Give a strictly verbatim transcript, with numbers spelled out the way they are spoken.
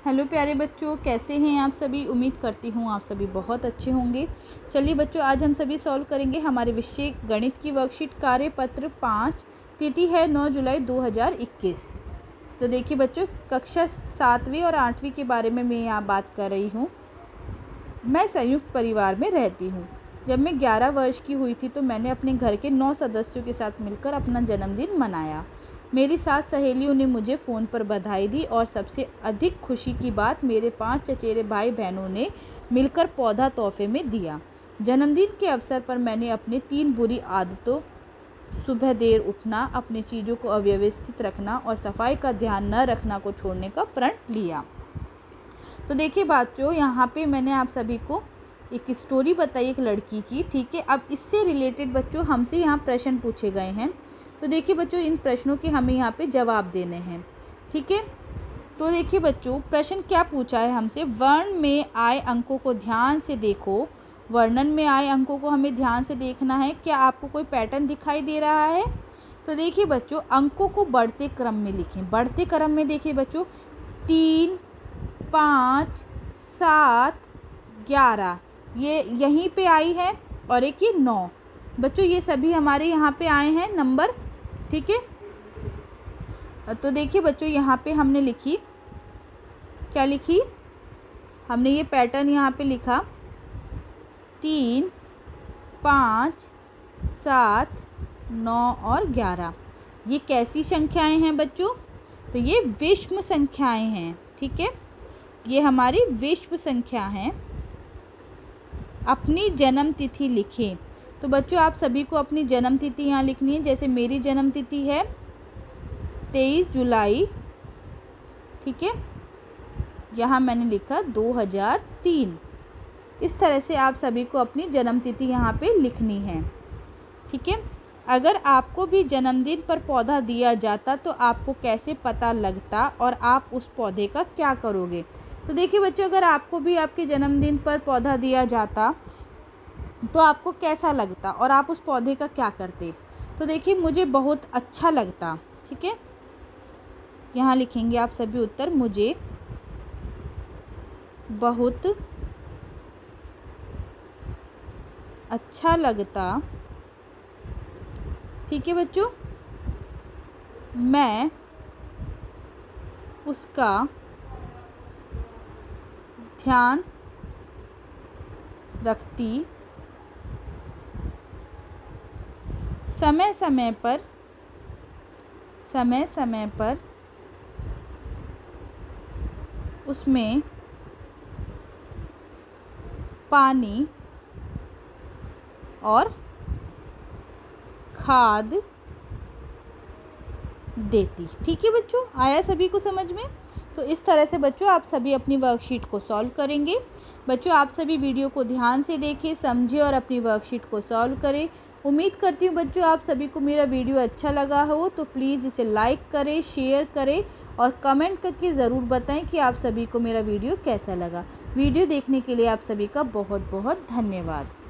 Hello प्यारे बच्चों, कैसे हैं आप सभी। उम्मीद करती हूँ आप सभी बहुत अच्छे होंगे। चलिए बच्चों, आज हम सभी सॉल्व करेंगे हमारे विषय गणित की वर्कशीट कार्यपत्र पाँच। तिथि है नौ जुलाई दो हज़ार इक्कीस। तो देखिए बच्चों, कक्षा सातवीं और आठवीं के बारे में मैं यहाँ बात कर रही हूँ। मैं संयुक्त परिवार में रहती हूँ। जब मैं ग्यारह वर्ष की हुई थी तो मैंने अपने घर के नौ सदस्यों के साथ मिलकर अपना जन्मदिन मनाया। मेरी सात सहेलियों ने मुझे फ़ोन पर बधाई दी और सबसे अधिक खुशी की बात मेरे पांच चचेरे भाई बहनों ने मिलकर पौधा तोहफे में दिया। जन्मदिन के अवसर पर मैंने अपनी तीन बुरी आदतों, सुबह देर उठना, अपनी चीज़ों को अव्यवस्थित रखना और सफाई का ध्यान न रखना को छोड़ने का प्रण लिया। तो देखिए बच्चों, यहाँ पे मैंने आप सभी को एक स्टोरी बताई एक लड़की की, ठीक है। अब इससे रिलेटेड बच्चों हमसे यहाँ प्रश्न पूछे गए हैं। तो देखिए बच्चों, इन प्रश्नों के हमें यहाँ पे जवाब देने हैं, ठीक है। तो देखिए बच्चों, प्रश्न क्या पूछा है हमसे। वर्ण में आए अंकों को ध्यान से देखो। वर्णन में आए अंकों को हमें ध्यान से देखना है। क्या आपको कोई पैटर्न दिखाई दे रहा है? तो देखिए बच्चों, अंकों को बढ़ते क्रम में लिखें। बढ़ते क्रम में देखिए बच्चों, तीन, पाँच, सात, ग्यारह, ये यहीं पे आई है और एक ये नौ। बच्चों ये सभी हमारे यहाँ पे आए हैं नंबर, ठीक है। तो देखिए बच्चों, यहाँ पे हमने लिखी, क्या लिखी हमने, ये पैटर्न यहाँ पे लिखा, तीन, पाँच, सात, नौ और ग्यारह। ये कैसी संख्याएं हैं बच्चों? तो ये विषम संख्याएं हैं, ठीक है। ये हमारी विषम संख्या हैं। अपनी जन्म तिथि लिखें। तो बच्चों आप सभी को अपनी जन्म तिथि यहाँ लिखनी है। जैसे मेरी जन्म तिथि है तेईस जुलाई, ठीक है। यहाँ मैंने लिखा दो हज़ार तीन। इस तरह से आप सभी को अपनी जन्म तिथि यहाँ पे लिखनी है, ठीक है। अगर आपको भी जन्मदिन पर पौधा दिया जाता तो आपको कैसे पता लगता और आप उस पौधे का क्या करोगे? तो देखिए बच्चों, अगर आपको भी आपके जन्मदिन पर पौधा दिया जाता तो आपको कैसा लगता और आप उस पौधे का क्या करते? तो देखिए, मुझे बहुत अच्छा लगता, ठीक है। यहाँ लिखेंगे आप सभी उत्तर, मुझे बहुत अच्छा लगता, ठीक है बच्चों। मैं उसका ध्यान रखती, समय समय पर समय समय पर उसमें पानी और खाद देती, ठीक है बच्चों। आया सभी को समझ में? तो इस तरह से बच्चों आप सभी अपनी वर्कशीट को सॉल्व करेंगे। बच्चों आप सभी वीडियो को ध्यान से देखें, समझें और अपनी वर्कशीट को सॉल्व करें। उम्मीद करती हूँ बच्चों आप सभी को मेरा वीडियो अच्छा लगा हो, तो प्लीज़ इसे लाइक करें, शेयर करें और कमेंट करके ज़रूर बताएं कि आप सभी को मेरा वीडियो कैसा लगा। वीडियो देखने के लिए आप सभी का बहुत बहुत धन्यवाद।